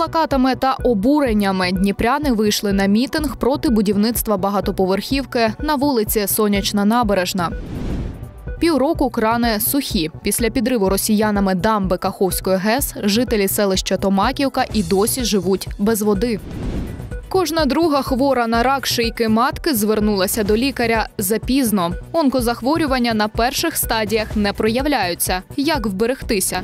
плакатами та обуреннями дніпряни вийшли на мітинг проти будівництва багатоповерхівки на вулиці Сонячна Набережна. Півроку крани сухі. Після підриву росіянами дамби Каховської ГЕС жителі селища Томаківка і досі живуть без води. Кожна друга хвора на рак шийки матки звернулася до лікаря запізно. Онкозахворювання на перших стадіях не проявляються. Як вберегтися?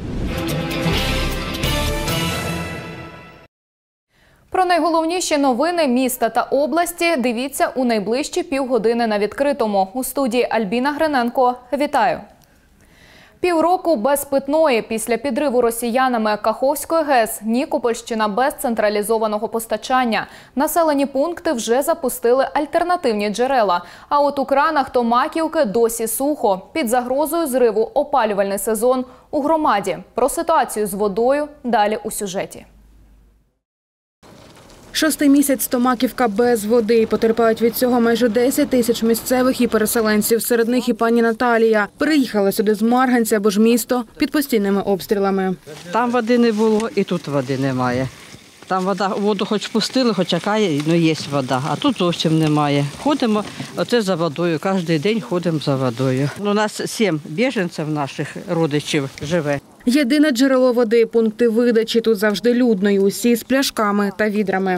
Про найголовніші новини міста та області дивіться у найближчі півгодини на відкритому. У студії Альбіна Гриненко. Вітаю! Півроку без питної. Після підриву росіянами Каховської ГЕС Нікопольщина без централізованого постачання. Населені пункти вже запустили альтернативні джерела. А от у кранах Томаківки досі сухо. Під загрозою зриву опалювальний сезон у громаді. Про ситуацію з водою далі у сюжеті. Шостий місяць Томаківка без води. Потерпають від цього майже 10 тисяч місцевих і переселенців. Серед них і пані Наталія. Переїхала сюди з Марганця, бо ж місто під постійними обстрілами. Там води не було і тут води немає. Там воду хоч пустили, хоч яка є, ну є вода, а тут зовсім немає. Ходимо оце за водою, кожен день ходимо за водою. У нас 7 біженців наших родичів живе. Єдине джерело води, пункти видачі. Тут завжди людно і усі з пляшками та відрами.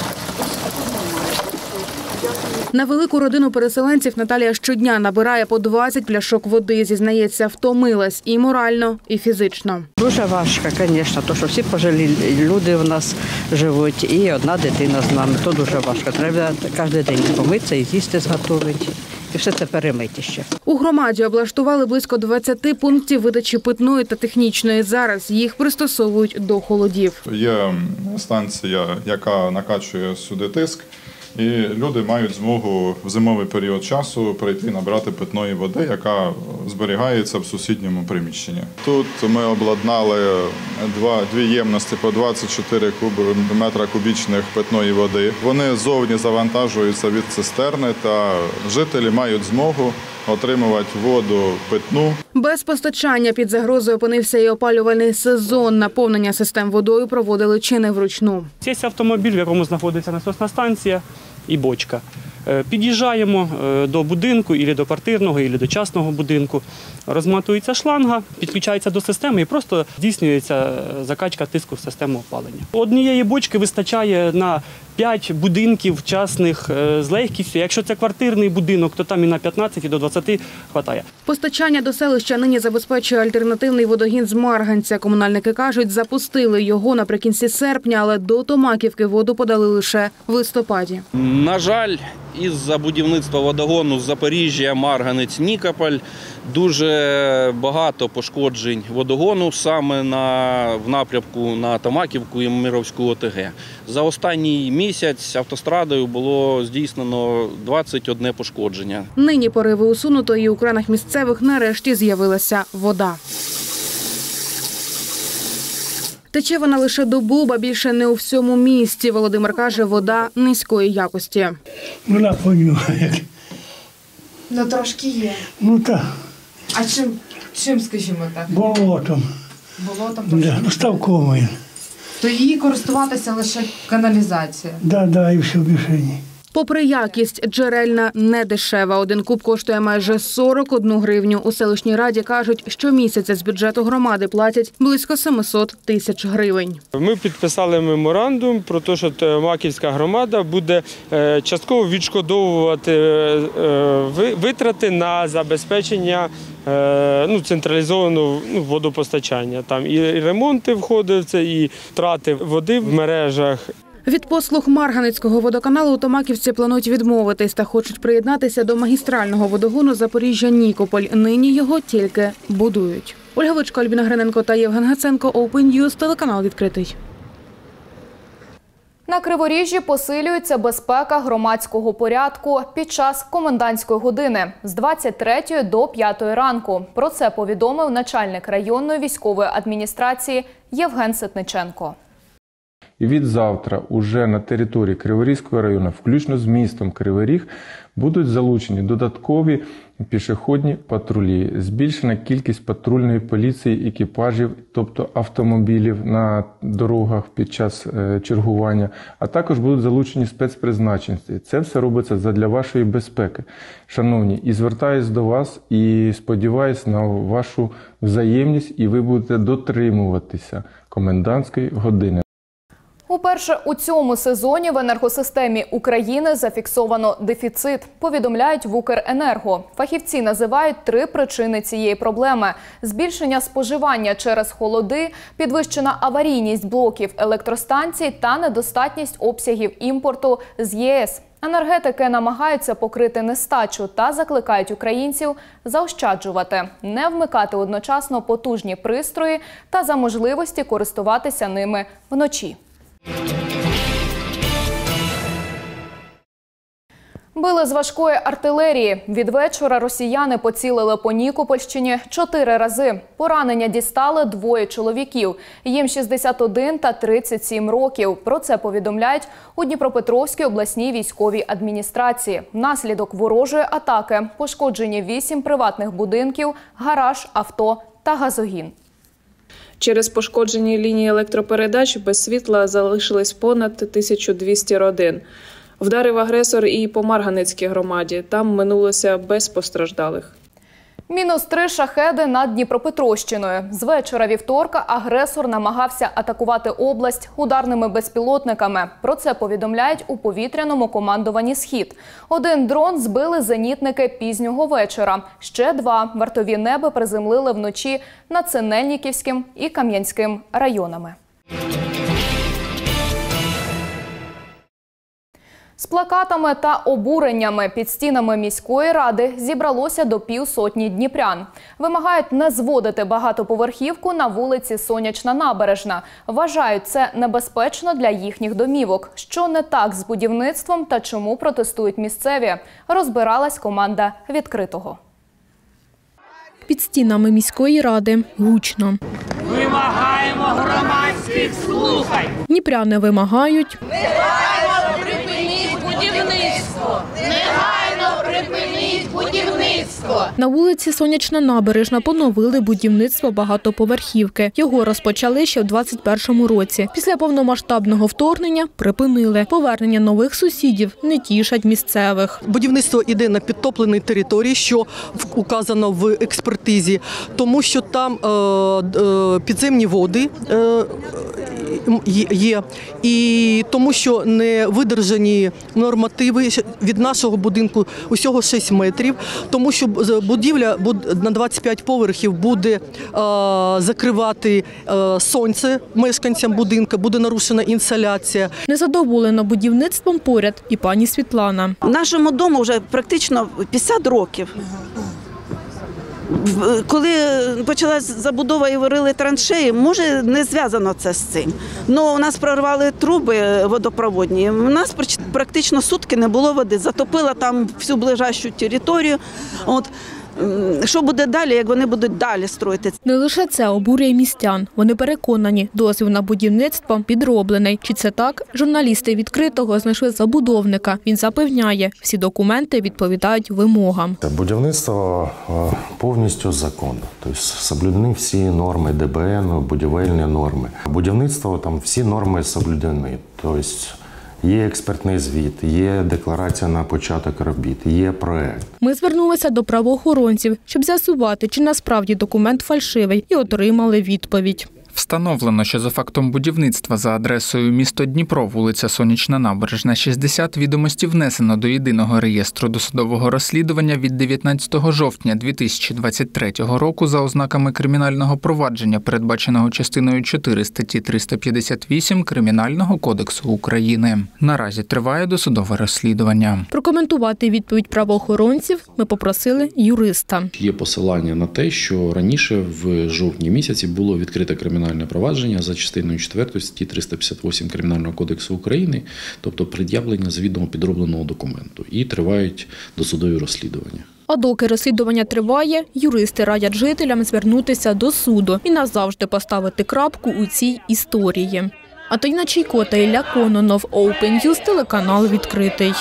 На велику родину переселенців Наталія щодня набирає по 20 пляшок води. Зізнається, втомилась і морально, і фізично. Дуже важко, звісно, тому що всі пожилі люди у нас живуть і одна дитина з нами. То дуже важко. Треба кожен день помитися і з'їсти зготувати. І все це перемити ще. У громаді облаштували близько 20 пунктів видачі питної та технічної. Зараз їх пристосовують до холодів. Є станція, яка накачує сюди тиск. І люди мають змогу в зимовий період часу прийти набрати питної води, яка зберігається в сусідньому приміщенні. Тут ми обладнали дві ємності по 24 метра кубічних питної води. Вони зовні завантажуються від цистерни, та жителі мають змогу отримувати воду питну. Без постачання під загрозою опинився і опалювальний сезон. Наповнення систем водою проводили чи не вручну. Є автомобіль, в якому знаходиться насосна станція і бочка. Під'їжджаємо до будинку, або до квартирного, або до частного будинку. Розматується шланга, підключається до системи і просто здійснюється закачка тиску в систему опалення. Однієї бочки вистачає на 5 будинків частних з легкістю. Якщо це квартирний будинок, то там і на 15, і до 20 вистачає. Постачання до селища нині забезпечує альтернативний водогін з Марганця. Комунальники кажуть, запустили його наприкінці серпня, але до Томаківки воду подали лише в листопаді. На жаль, із-за будівництва водогону з Запоріжжя, Марганець, Нікополь дуже багато пошкоджень водогону саме в напрямку на Томаківку і Мировську ОТГ. За останній місяць автострадою було здійснено 21 пошкодження. Нині пориви усунуто і у кранах місцевих нарешті з'явилася вода. Тече вона лише добу, ба більше не у всьому місті. Володимир каже, вода низької якості. Вона понюхає. Ну, трошки є. Ну так. А чим, скажімо так? Болотом. Болотом трошки? Да, ставковою. То її користуватися лише каналізація? Да, і все більше ні. Попри якість, джерельна не дешева. Один куб коштує майже 41 гривню. У селищній раді кажуть, щомісяця з бюджету громади платять близько 700 тисяч гривень. Ми підписали меморандум про те, що Томаківська громада буде частково відшкодовувати витрати на забезпечення централізованого водопостачання. Там і ремонти входять в це, і втрати води в мережах. Від послуг Марганецького водоканалу у Томаківці планують відмовитись та хочуть приєднатися до магістрального водогону Запоріжжя-Нікополь. Нині його тільки будують. Ольга Вичко, Альбіна Гриненко та Євген Гаценко. Open News, телеканал відкритий. На Криворіжжі посилюється безпека громадського порядку під час комендантської години з 23 до 5 ранку. Про це повідомив начальник районної військової адміністрації Євген Ситниченко. І від завтра уже на території Криворізького району, включно з містом Кривий Ріг, будуть залучені додаткові пішохідні патрулі, збільшена кількість патрульної поліції, екіпажів, тобто автомобілів на дорогах під час чергування, а також будуть залучені спецпризначенці. Це все робиться задля вашої безпеки. Шановні, і звертаюсь до вас, і сподіваюсь на вашу взаємність, і ви будете дотримуватися комендантської години. Уперше у цьому сезоні в енергосистемі України зафіксовано дефіцит, повідомляють в Укренерго. Фахівці називають 3 причини цієї проблеми – збільшення споживання через холоди, підвищена аварійність блоків електростанцій та недостатність обсягів імпорту з ЄС. Енергетики намагаються покрити нестачу та закликають українців заощаджувати, не вмикати одночасно потужні пристрої та за можливості користуватися ними вночі. Били з важкої артилерії. Від вечора росіяни поцілили по Нікопольщині 4 рази. Поранення дістали 2 чоловіків. Їм 61 та 37 років. Про це повідомляють у Дніпропетровській обласній військовій адміністрації. Внаслідок ворожої атаки пошкоджені 8 приватних будинків, гараж, авто та газогін. Через пошкоджені лінії електропередач без світла залишились понад 1200 родин. Вдарив агресор і по Марганецькій громаді. Там минулося без постраждалих. Мінус 3 шахеди над Дніпропетровщиною. З вечора вівторка агресор намагався атакувати область ударними безпілотниками. Про це повідомляють у повітряному командуванні «Схід». 1 дрон збили зенітники пізнього вечора. Ще 2 вартові неба приземлили вночі над Синельниківським і Кам'янським районами. З плакатами та обуреннями під стінами міської ради зібралося до 50 дніпрян. Вимагають не зводити багатоповерхівку на вулиці Сонячна Набережна. Вважають, це небезпечно для їхніх домівок. Що не так з будівництвом та чому протестують місцеві, розбиралась команда «Відкритого». Під стінами міської ради гучно. Вимагаємо громадських слухань. Дніпряни вимагають. Негайно припиніть будівництво! На вулиці Сонячна Набережна поновили будівництво багатоповерхівки. Його розпочали ще в 2021 році. Після повномасштабного вторгнення припинили. Повернення нових сусідів не тішать місцевих. Будівництво йде на підтопленій території, що указано в експертизі, тому що там підземні води є, і тому що не видержані нормативи від нашого будинку усього 6 метрів, тому що будівля на 25 поверхів буде закривати сонце мешканцям будинку, буде нарушена інсоляція. Незадоволена будівництвом поряд і пані Світлана. Нашому дому вже практично 50 років. Коли почалась забудова і варили траншеї, може не зв'язано це з цим. Але у нас прорвали труби водопроводні, у нас практично сутки не було води, затопило там всю ближайшу територію. Що буде далі, як вони будуть далі строїти? Не лише це обурює містян. Вони переконані, дозвіл на будівництво підроблений. Чи це так? Журналісти «Відкритого» знайшли забудовника. Він запевняє, всі документи відповідають вимогам. Будівництво повністю законно. Тобто соблюдені всі норми ДБН, будівельні норми. Будівництво, там всі норми соблюдені. Тобто є експертний звіт, є декларація на початок робіт, є проект. Ми звернулися до правоохоронців, щоб з'ясувати, чи насправді документ фальшивий, і отримали відповідь. Встановлено, що за фактом будівництва за адресою місто Дніпро, вулиця Сонячна Набережна, 60 відомості внесено до єдиного реєстру досудового розслідування від 19 жовтня 2023 року за ознаками кримінального провадження, передбаченого частиною 4 статті 358 Кримінального кодексу України. Наразі триває досудове розслідування. Прокоментувати відповідь правоохоронців ми попросили юриста. Є посилання на те, що раніше в жовтні місяці було відкрите кримінальне провадження за частиною 4 статті 358 Кримінального кодексу України, тобто пред'явлення завідомо підробленого документу, і тривають досудові розслідування. А доки розслідування триває, юристи радять жителям звернутися до суду і назавжди поставити крапку у цій історії. Антоніна Чайко та Ілля Кононов. Open News, телеканал «Відкритий».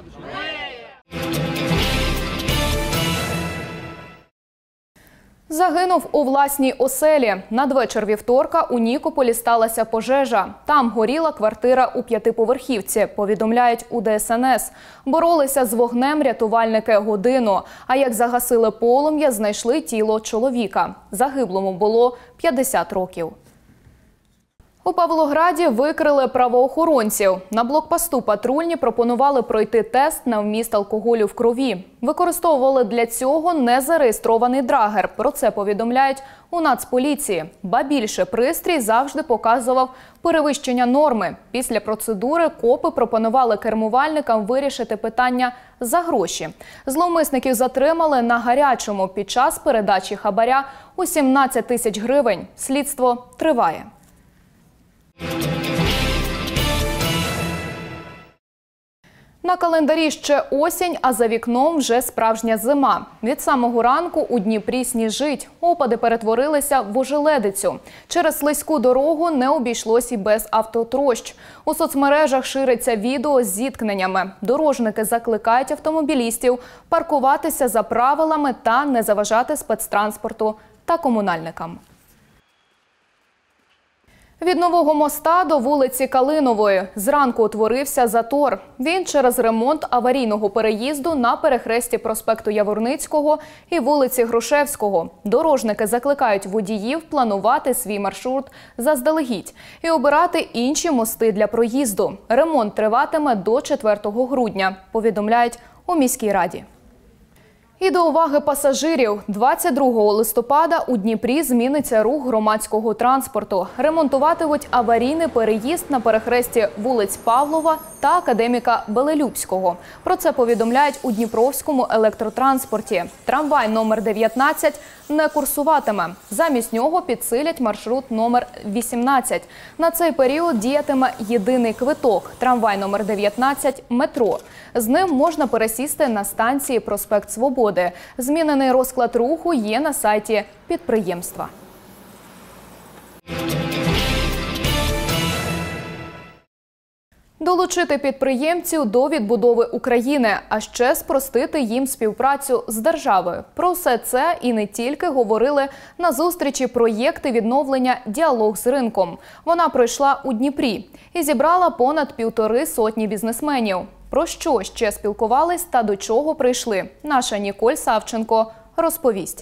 Загинув у власній оселі. Надвечір вівторка у Нікополі сталася пожежа. Там горіла квартира у 5-поверхівці, повідомляють у ДСНС. Боролися з вогнем рятувальники годину. А як загасили полум'я, знайшли тіло чоловіка. Загиблому було 50 років. У Павлограді викрили правоохоронців. На блокпосту патрульні пропонували пройти тест на вміст алкоголю в крові. Використовували для цього незареєстрований драгер. Про це повідомляють у Нацполіції. Ба більше, пристрій завжди показував перевищення норми. Після процедури копи пропонували кермувальникам вирішити питання за гроші. Зловмисників затримали на гарячому під час передачі хабаря у 17 тисяч гривень. Слідство триває. На календарі ще осінь, а за вікном вже справжня зима. Від самого ранку у Дніпрі сніжить. Опади перетворилися в ожеледицю. Через слизьку дорогу не обійшлось і без автотрощ. У соцмережах шириться відео з зіткненнями. Дорожники закликають автомобілістів паркуватися за правилами та не заважати спецтранспорту та комунальникам. Від Нового моста до вулиці Калинової зранку утворився затор. Він через ремонт аварійного переїзду на перехресті проспекту Яворницького і вулиці Грушевського. Дорожники закликають водіїв планувати свій маршрут заздалегідь і обирати інші мости для проїзду. Ремонт триватиме до 4 грудня, повідомляють у міській раді. І до уваги пасажирів. 22 листопада у Дніпрі зміниться рух громадського транспорту. Ремонтуватимуть аварійний переїзд на перехресті вулиць Павлова та Академіка Белелюбського. Про це повідомляють у Дніпровському електротранспорті. Трамвай номер 19 не курсуватиме. Замість нього підсилять маршрут номер 18. На цей період діятиме єдиний квиток – трамвай номер 19 «Метро». З ним можна пересісти на станції «Проспект Свободи». Змінений розклад руху є на сайті підприємства. Долучити підприємців до відбудови України, а ще спростити їм співпрацю з державою. Про все це і не тільки говорили на зустрічі проєкти відновлення «Діалог з ринком». Вона пройшла у Дніпрі і зібрала понад 1,5 сотні бізнесменів. Про що ще спілкувались та до чого прийшли? Наша Ніколь Савченко розповість.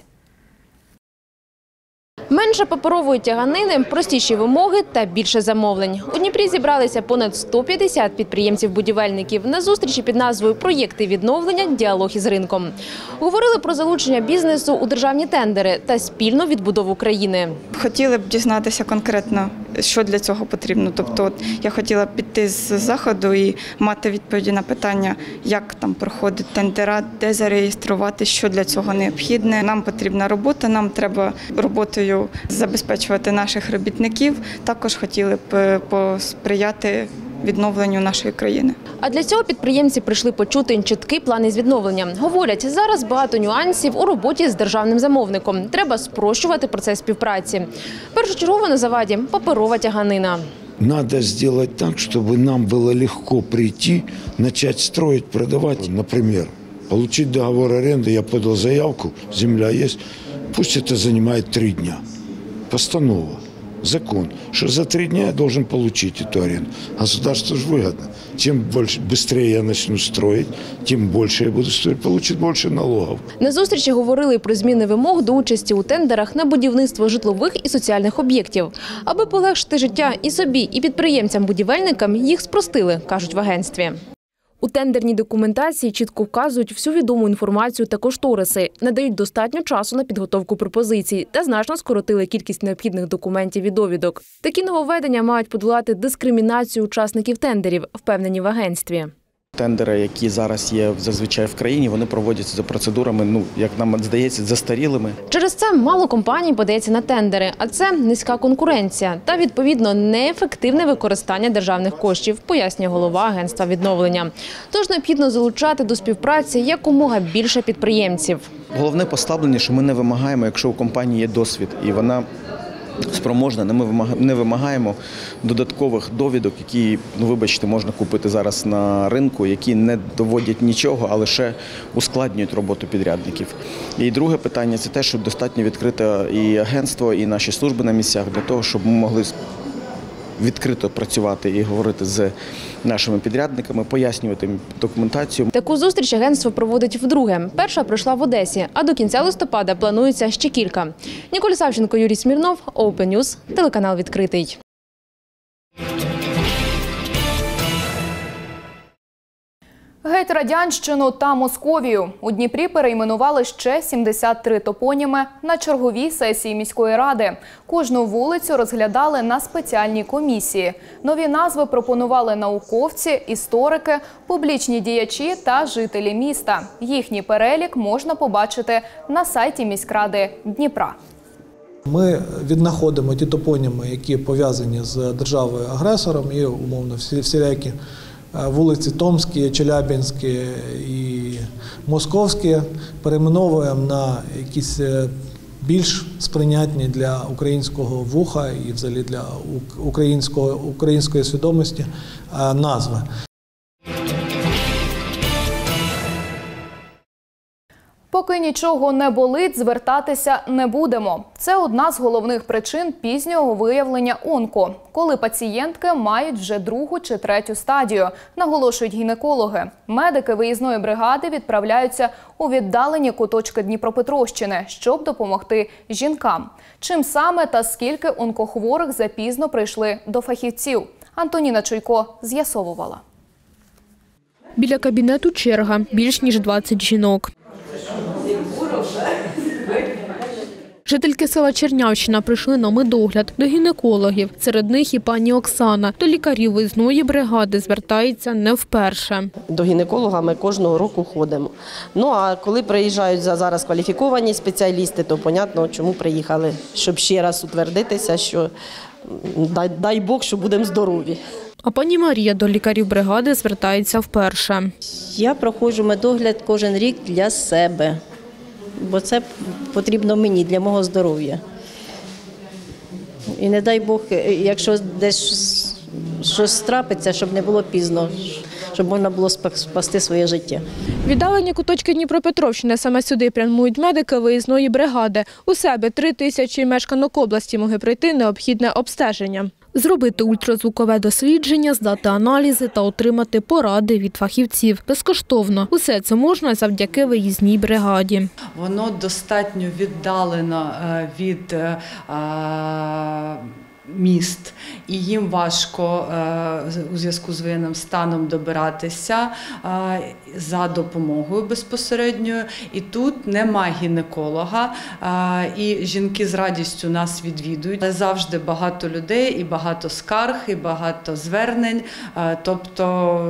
Менше паперової тяганини, простіші вимоги та більше замовлень. У Дніпрі зібралися понад 150 підприємців-будівельників на зустрічі під назвою «Проєкти відновлення. Діалог із ринком». Говорили про залучення бізнесу у державні тендери та спільну відбудову країни. Хотіли б дізнатися конкретно, що для цього потрібно. Тобто я хотіла піти з заходу і мати відповіді на питання, як там проходить тендера, де зареєструвати, що для цього необхідне. Нам потрібна робота, нам треба роботою забезпечувати наших робітників. Також хотіли б посприяти відновленню нашої країни. А для цього підприємці прийшли почути чіткий план із відновлення. Говорять, зараз багато нюансів у роботі з державним замовником. Треба спрощувати процес співпраці. Першочергово на заваді – паперова тяганина. Надо сделать так, чтобы нам было легко прийти, начать строить, продавать. Например, получить договор аренды, я подал заявку, земля есть, пусть это занимает 3 дня. Постанова, закон, что за 3 дня я должен получить эту аренду. Государству же выгодно. Чем быстрее я начну строить, тем больше я буду строить, получить больше налогов. На зустрічі говорили про зміни вимог до участі у тендерах на будівництво житлових і соціальних об'єктів. Аби полегшити життя і собі, і підприємцям-будівельникам, їх спростили, кажуть в агентстві. У тендерній документації чітко вказують всю відому інформацію та кошториси, надають достатньо часу на підготовку пропозицій та значно скоротили кількість необхідних документів і довідок. Такі нововведення мають подолати дискримінацію учасників тендерів, впевнені в агентстві. Тендери, які зараз є зазвичай в країні, вони проводяться за процедурами, як нам здається, застарілими. Через це мало компаній подається на тендери, а це низька конкуренція та, відповідно, неефективне використання державних коштів, пояснює голова агентства відновлення. Тож необхідно залучати до співпраці якомога більше підприємців. Головне послаблення, що ми не вимагаємо, якщо у компанії є досвід, і вона спроможна, не вимагаємо додаткових довідок, які, вибачте, можна купити зараз на ринку, які не доводять нічого, а лише ускладнюють роботу підрядників. І друге питання – це те, що достатньо відкрите і агентство, і наші служби на місцях для того, щоб ми могли відкрито працювати і говорити з нашими підрядниками, пояснювати їм документацію. Таку зустріч агентство проводить вдруге. Перша пройшла в Одесі, а до кінця листопада планується ще кілька. Ніколь Савченко, Юрій Смірнов, Open News, телеканал «Відкритий». Геть Радянщину та Московію. У Дніпрі перейменували ще 73 топоніми на черговій сесії міської ради. Кожну вулицю розглядали на спеціальній комісії. Нові назви пропонували науковці, історики, публічні діячі та жителі міста. Їхній перелік можна побачити на сайті міськради Дніпра. Ми віднаходимо ті топоніми, які пов'язані з державою-агресором і, умовно, всілякі вулиці Томські, Челябинські і Московські перейменовуємо на якісь більш сприйнятні для українського вуха і взагалі для української свідомості назви. Поки нічого не болить, звертатися не будемо. Це одна з головних причин пізнього виявлення онко, коли пацієнтки мають вже 2-у чи 3-ю стадію, наголошують гінекологи. Медики виїзної бригади відправляються у віддалені куточки Дніпропетровщини, щоб допомогти жінкам. Чим саме та скільки онкохворих запізно прийшли до фахівців? Антоніна Чуйко з'ясовувала. Біля кабінету черга, більш ніж 20 жінок. Жительки села Чернявщина прийшли на медогляд до гінекологів. Серед них і пані Оксана. До лікарів виїзної бригади звертається не вперше. До гінеколога ми кожного року ходимо. Ну, а коли приїжджають зараз кваліфіковані спеціалісти, то понятно, чому приїхали. Щоб ще раз утвердитися, що дай Бог, що будемо здорові. А пані Марія до лікарів бригади звертається вперше. Я проходжу медогляд кожен рік для себе, бо це потрібно мені, для мого здоров'я. І не дай Бог, якщо десь щось трапиться, щоб не було пізно, щоб можна було спасти своє життя. Віддалені куточки Дніпропетровщини, саме сюди прямують медики виїзної бригади. У себе 3000 мешканок області могли пройти необхідне обстеження. Зробити ультразвукове дослідження, здати аналізи та отримати поради від фахівців. Безкоштовно. Усе це можна завдяки виїзній бригаді. Воно достатньо віддалено від міст, і їм важко у зв'язку з воєнним станом добиратися за допомогою безпосередньою. І тут немає гінеколога, і жінки з радістю нас відвідують. Завжди багато людей, і багато скарг, і багато звернень. Тобто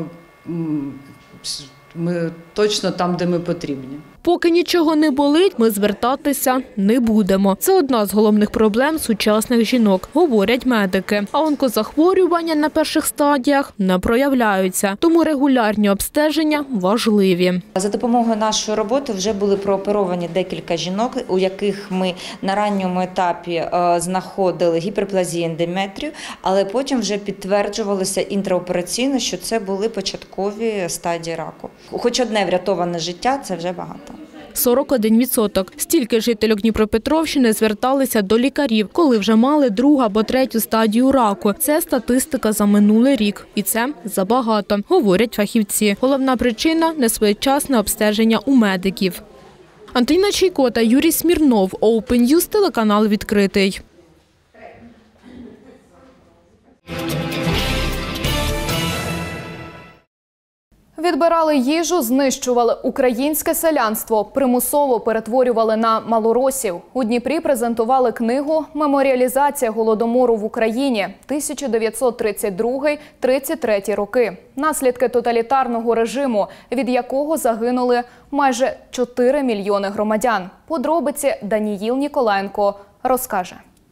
ми точно там, де ми потрібні. Поки нічого не болить, ми звертатися не будемо. Це одна з головних проблем сучасних жінок, говорять медики. А онкозахворювання на перших стадіях не проявляються, тому регулярні обстеження важливі. За допомогою нашої роботи вже були прооперовані декілька жінок, у яких ми на ранньому етапі знаходили гіперплазію ендометрію, але потім вже підтверджувалося інтраопераційно, що це були початкові стадії раку. Хоч одне врятоване життя – це вже багато. 41%. Стільки жителів Дніпропетровщини зверталися до лікарів, коли вже мали 2-у або 3-ю стадію раку. Це статистика за минулий рік. І це забагато, говорять фахівці. Головна причина – несвоєчасне обстеження у медиків. Антоніна Чуйко та Юрій Смірнов. Open News, телеканал «Відкритий». Відбирали їжу, знищували українське селянство, примусово перетворювали на малоросів. У Дніпрі презентували книгу «Меморіалізація Голодомору в Україні. 1932-33 роки. Наслідки тоталітарного режиму, від якого загинули майже 4 мільйони громадян». Подробиці Даніїл Ніколаєнко розкаже.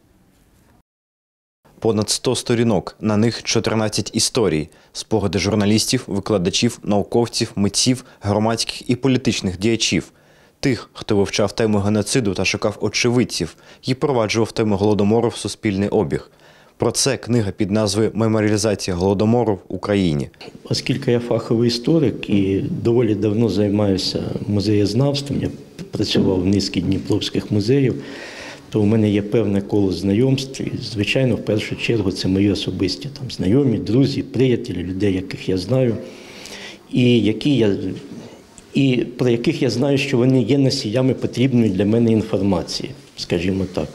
Понад 100 сторінок, на них 14 історій, спогади журналістів, викладачів, науковців, митців, громадських і політичних діячів. Тих, хто вивчав тему геноциду та шукав очевидців і впроваджував тему Голодомору в суспільний обіг. Про це книга під назвою «Меморіалізація Голодомору в Україні». Оскільки я фаховий історик і доволі давно займаюся музеєзнавством, я працював в низці дніпровських музеїв, то у мене є певне коло знайомств. І, звичайно, в першу чергу це мої особисті знайомі, друзі, приятелі, людей, яких я знаю, і про яких я знаю, що вони є носіями потрібної для мене інформації, скажімо так.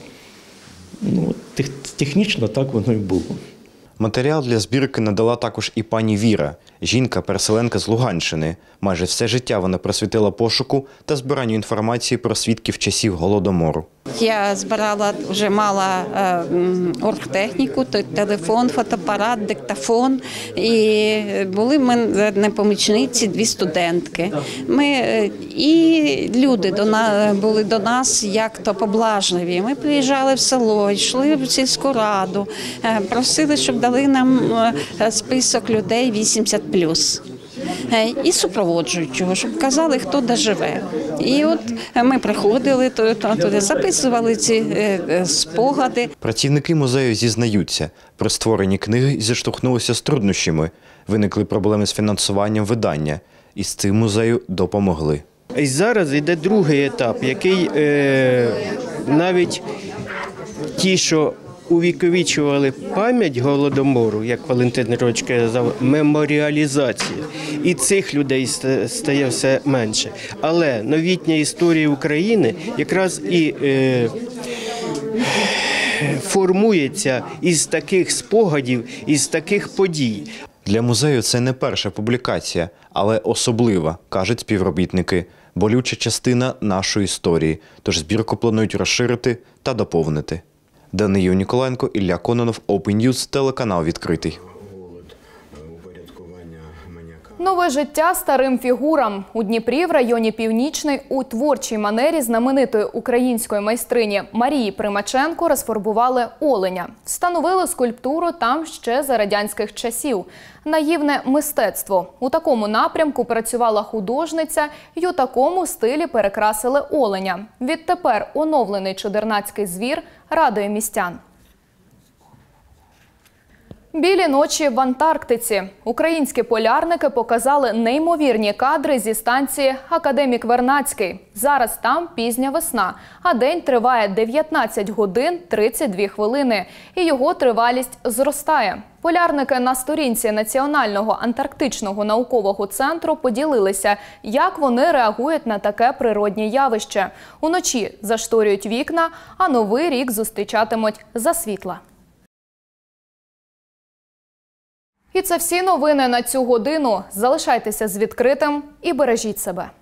Технічно так воно і було. Матеріал для збірки надала також і пані Віра, жінка-переселенка з Луганщини. Майже все життя вона присвятила пошуку та збиранню інформації про свідків часів Голодомору. Я збирала, вже мала оргтехніку, телефон, фотоапарат, диктофон. І були в мене помічниці, 2 студентки. І люди були до нас як-то поблажливі. Ми приїжджали в село, йшли в сільську раду, просили, щоб дали нам список людей 80+. І супроводжуючого, щоб казали, хто де живе. І от ми приходили туди, записували ці спогади. Працівники музею зізнаються, при створенні книги зіштовхнулися з труднощами. Виникли проблеми з фінансуванням видання. І з цим музею допомогли. І зараз йде другий етап, який навіть ті, що увіковічували пам'ять Голодомору, як Валентин Григорович казав, меморіалізація. І цих людей стає все менше. Але новітня історія України якраз і формується із таких спогадів, із таких подій. Для музею це не перша публікація, але особлива, кажуть співробітники. Болюча частина нашої історії, тож збірку планують розширити та доповнити. Даниїл Ніколенко, Ілля Кононов, Open News, телеканал «Відкритий». Нове життя старим фігурам. У Дніпрі, в районі Північний, у творчій манері знаменитої української майстрині Марії Примаченко розфарбували оленя. Встановили скульптуру там ще за радянських часів. Наївне мистецтво. У такому напрямку працювала художниця і у такому стилі перекрасили оленя. Відтепер оновлений чудернацький звір радує містян. Білі ночі в Антарктиці. Українські полярники показали неймовірні кадри зі станції «Академік Вернадський». Зараз там пізня весна, а день триває 19 годин 32 хвилини. І його тривалість зростає. Полярники на сторінці Національного антарктичного наукового центру поділилися, як вони реагують на таке природнє явище. Уночі зашторюють вікна, а Новий рік зустрічатимуть за світла. І це всі новини на цю годину. Залишайтеся з відкритим і бережіть себе.